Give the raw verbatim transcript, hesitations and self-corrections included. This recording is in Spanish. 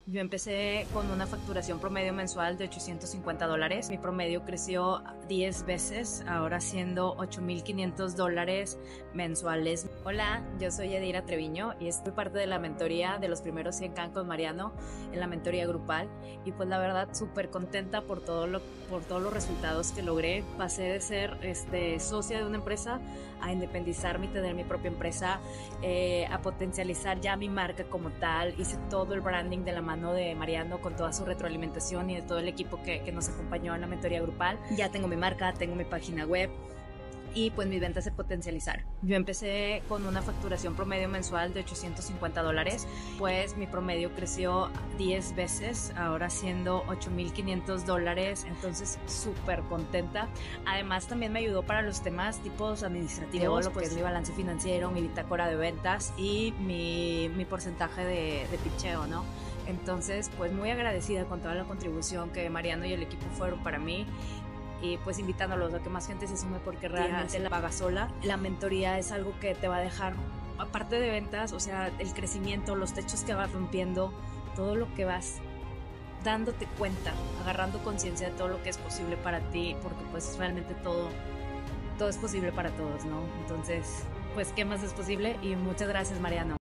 Yo empecé con una facturación promedio mensual de ochocientos cincuenta dólares. Mi promedio creció diez veces, ahora siendo ocho mil quinientos dólares mensuales. Hola, yo soy Yadira Treviño y estoy parte de la mentoría de los primeros cien K con Mariano en la mentoría grupal. Y pues la verdad súper contenta por, todo lo, por todos los resultados que logré. Pasé de ser este, socia de una empresa a independizarme y tener mi propia empresa, eh, a potencializar ya mi marca como tal. Hice todo el branding de la mano de Mariano con toda su retroalimentación y de todo el equipo que, que nos acompañó en la mentoría grupal. Ya tengo mi marca, tengo mi página web y pues mis ventas se potencializaron. Yo empecé con una facturación promedio mensual de ochocientos cincuenta dólares, pues mi promedio creció diez veces, ahora siendo ocho mil quinientos dólares, entonces súper contenta. Además también me ayudó para los temas tipos administrativos, lo que es mi balance financiero, mi bitácora de ventas y mi, mi porcentaje de, de pitcheo, ¿no? Entonces, pues muy agradecida con toda la contribución que Mariano y el equipo fueron para mí y pues invitándolos a que más gente se sume porque realmente la paga sola. La mentoría es algo que te va a dejar, aparte de ventas, o sea, el crecimiento, los techos que vas rompiendo, todo lo que vas dándote cuenta, agarrando conciencia de todo lo que es posible para ti, porque pues realmente todo, todo es posible para todos, ¿no? Entonces, pues, ¿qué más es posible? Y muchas gracias, Mariano.